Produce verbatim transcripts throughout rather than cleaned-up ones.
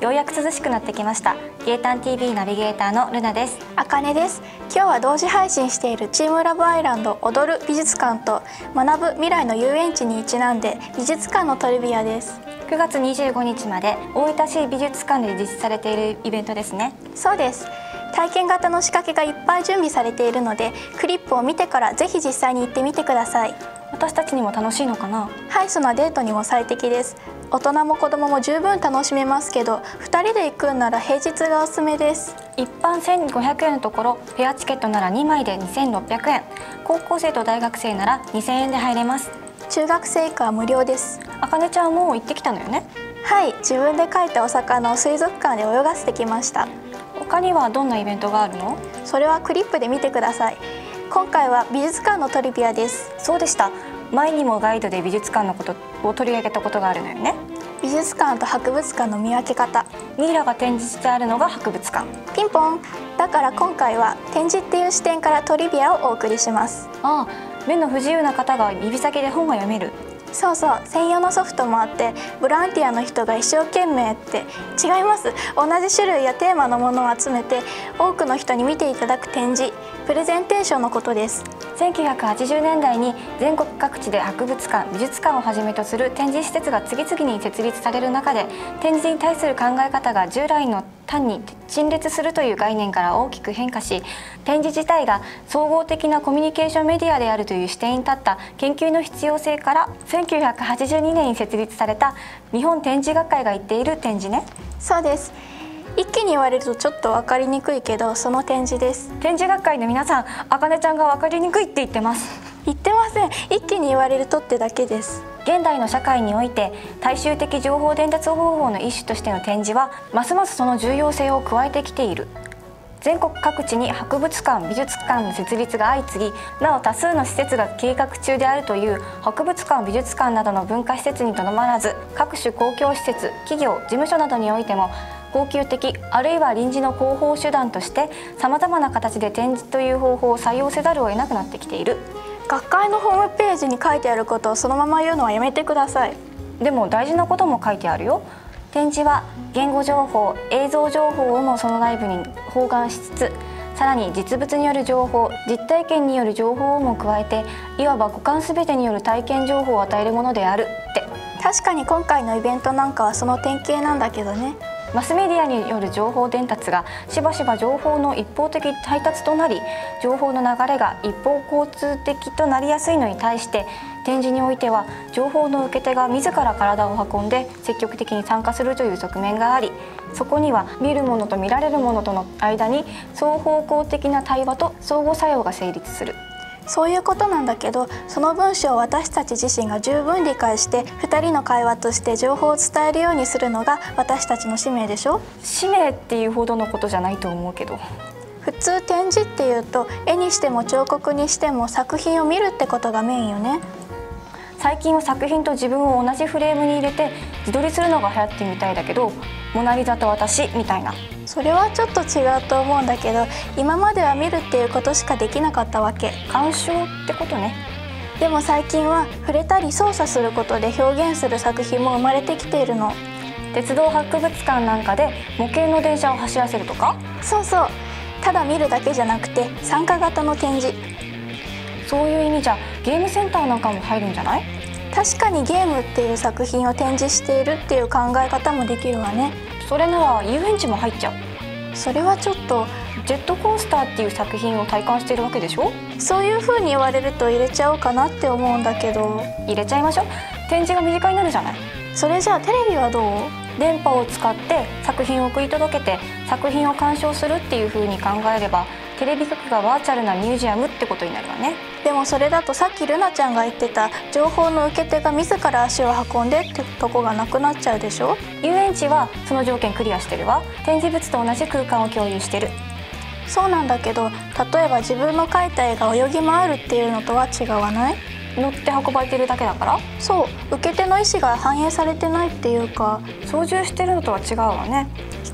ようやく涼しくなってきました。ゲータン ティーブイ ナビゲーターのルナです。 あかねです。今日は同時配信しているチームラブアイランド踊る美術館と学ぶ未来の遊園地にちなんで美術館のトリビアです。 くがつにじゅうごにちまで大分市美術館で実施されているイベントですね。 そうです。体験型の仕掛けがいっぱい準備されているので、クリップを見てからぜひ実際に行ってみてください。 私たちにも楽しいのかな。 ハイソなデートにも最適です。大人も子供も十分楽しめますけど、ふたりで行くんなら平日がおすすめです。 一般せんごひゃくえんのところ、ペアチケットならにまいでにせんろっぴゃくえん、高校生と大学生ならにせんえんで入れます。 中学生以下は無料です。 あかねちゃんもう行ってきたのよね。 はい、自分で描いたお魚を水族館で泳がせてきました。 他にはどんなイベントがあるの？ それはクリップで見てください。今回は美術館のトリビアです。 そうでした。前にもガイドで美術館のことを取り上げたことがあるのよね。 美術館と博物館の見分け方。 ミイラが展示してあるのが博物館。 ピンポン。だから今回は展示っていう視点からトリビアをお送りします。 ああ、目の不自由な方が指先で本が読める。 そうそう、専用のソフトもあって、ボランティアの人が一生懸命って違います。同じ種類やテーマのものを集めて多くの人に見ていただく展示、プレゼンテーションのことです。 せんきゅうひゃくはちじゅうねんだいに全国各地で博物館、美術館をはじめとする展示施設が次々に設立される中で、展示に対する考え方が従来の単に陳列するという概念から大きく変化し、展示自体が総合的なコミュニケーションメディアであるという視点に立った研究の必要性から、せんきゅうひゃくはちじゅうにねんに設立された日本展示学会が言っている展示ね。 そうです。一気に言われるとちょっと分かりにくいけど、その展示です。 展示学会の皆さん、あかねちゃんが分かりにくいって言ってます。 言ってません。一気に言われるとってだけです。 現代の社会において大衆的情報伝達方法の一種としての展示はますますその重要性を加えてきている。全国各地に博物館、美術館の設立が相次ぎ、なお多数の施設が計画中であるという博物館、美術館などの文化施設にとどまらず、各種公共施設、企業、事務所などにおいても恒久的あるいは臨時の広報手段としてさまざまな形で展示という方法を採用せざるを得なくなってきている。 学会のホームページに書いてあることをそのまま言うのはやめてください。 でも大事なことも書いてあるよ。展示は言語情報、映像情報をもその内部に包含しつつ、さらに実物による情報、実体験による情報をも加えて、いわば五感すべてによる体験情報を与えるものであるって。 確かに今回のイベントなんかはその典型なんだけどね。 マスメディアによる情報伝達がしばしば情報の一方的配達となり、情報の流れが一方交通的となりやすいのに対して、展示においては情報の受け手が自ら体を運んで積極的に参加するという側面があり、そこには見るものと見られるものとの間に双方向的な対話と相互作用が成立する。 そういうことなんだけど、その文章を私たち自身が十分理解してふたりの会話として情報を伝えるようにするのが私たちの使命でしょ。 使命っていうほどのことじゃないと思うけど。 普通展示っていうと絵にしても彫刻にしても作品を見るってことがメインよね。 最近は作品と自分を同じフレームに入れて自撮りするのが流行ってるみたいだけど、モナリザと私みたいな。 それはちょっと違うと思うんだけど、今までは見るっていうことしかできなかったわけ。 鑑賞ってことね。 でも最近は触れたり操作することで表現する作品も生まれてきているの。 鉄道博物館なんかで模型の電車を走らせるとか。 そうそう、ただ見るだけじゃなくて参加型の展示。 そういう意味じゃゲームセンターなんかも入るんじゃない？ 確かにゲームっていう作品を展示しているっていう考え方もできるわね。 それなら遊園地も入っちゃう。 それはちょっと。 ジェットコースターっていう作品を体感しているわけでしょ。 そういう風に言われると入れちゃおうかなって思うんだけど。 入れちゃいましょう。展示が身近になるじゃない。 それじゃあテレビはどう？ 電波を使って作品を送り届けて作品を鑑賞するっていう風に考えれば、テレビ局がバーチャルなミュージアムってことになるわね。 でもそれだとさっきルナちゃんが言ってた情報の受け手が自ら足を運んでってとこがなくなっちゃうでしょ。 遊園地はその条件クリアしてるわ。展示物と同じ空間を共有してる。 そうなんだけど、例えば自分の描いた絵が泳ぎ回るっていうのとは違わない？ 乗って運ばれてるだけだから。 そう、受け手の意思が反映されてないっていうか。 操縦してるのとは違うわね。 飛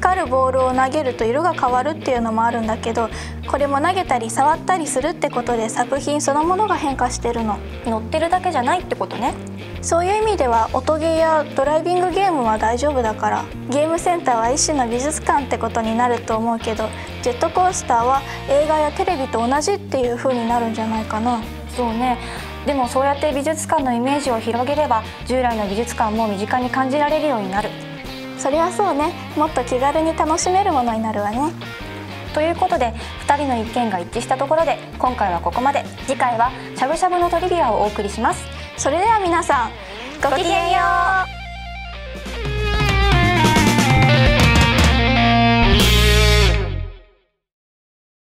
光るボールを投げると色が変わるっていうのもあるんだけど、これも投げたり触ったりするってことで作品そのものが変化してるの。 乗ってるだけじゃないってことね。 そういう意味では音ゲーやドライビングゲームは大丈夫だから、ゲームセンターは一種の美術館ってことになると思うけど、ジェットコースターは映画やテレビと同じっていう風になるんじゃないかな。 そうね。でもそうやって美術館のイメージを広げれば、従来の美術館も身近に感じられるようになる。 それはそうね。もっと気軽に楽しめるものになるわね。 ということでふたりの意見が一致したところで、今回はここまで。次回はしゃぶしゃぶのトリビアをお送りします。 それでは皆さん、ごきげんよう。